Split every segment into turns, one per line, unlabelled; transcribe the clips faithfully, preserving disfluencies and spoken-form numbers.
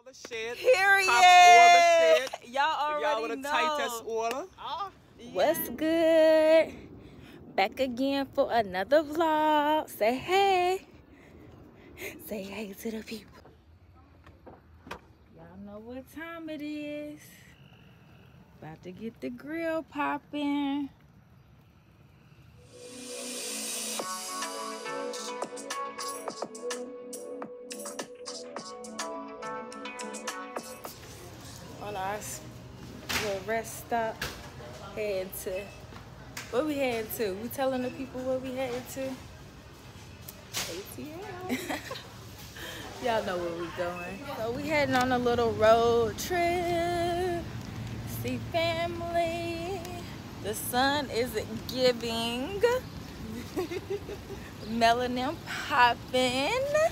the shed.
Period.
Top oil the shed.
Y'all already
Y'all with the
know.
tightest oil. Oh.
What's good? Back again for another vlog. Say hey. Say hey to the people. Y'all know what time it is. About to get the grill popping. On our little rest stop, heading to, where we heading to? We telling the people where we heading to? A T L. Y'all know where we going. So we heading on a little road trip. See family. The sun is giving. Melanin popping.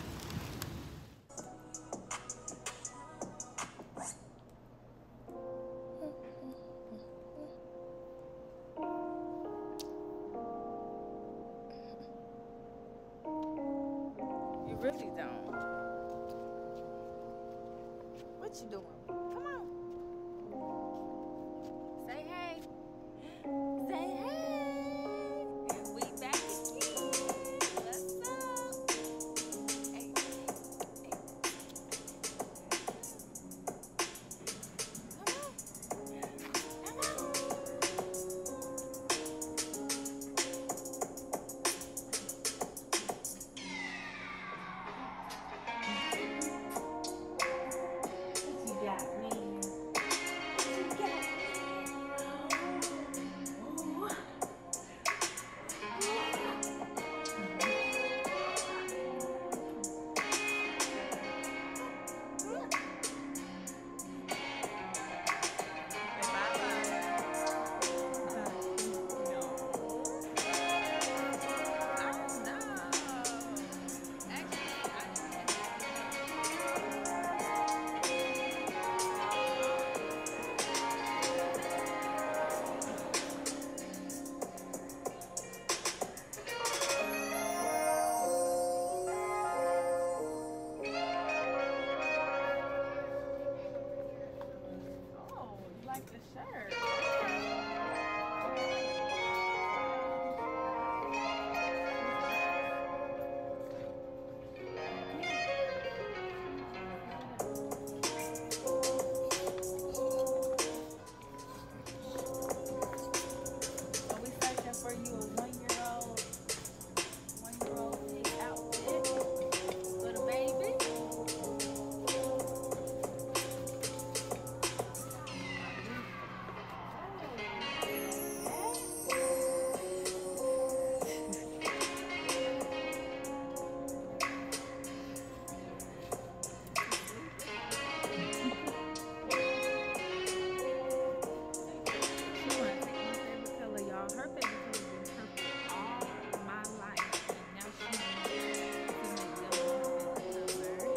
You really don't. What you doing? Come on. Say hey. Say hey. We back again. What's up? Hey. Hey. Come on. Come on. You got me. You got me. Like the shirt. Are we searching for you a one-year-old, one-year-old pink outfit for the baby? Her favorite color has been purple all my life, and now she wants to make yellow her favorite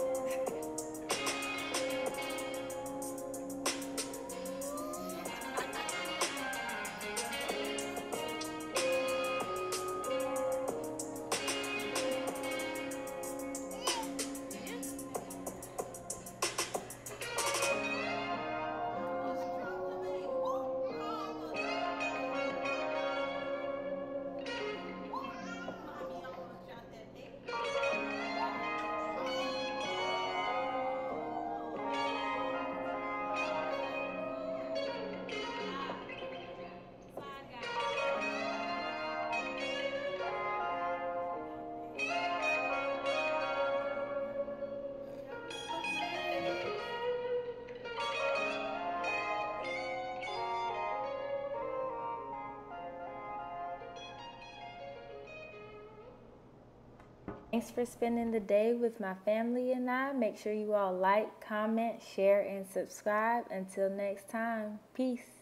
Thanks for spending the day with my family and I. Make sure you all like, comment, share, and subscribe. Until next time, peace.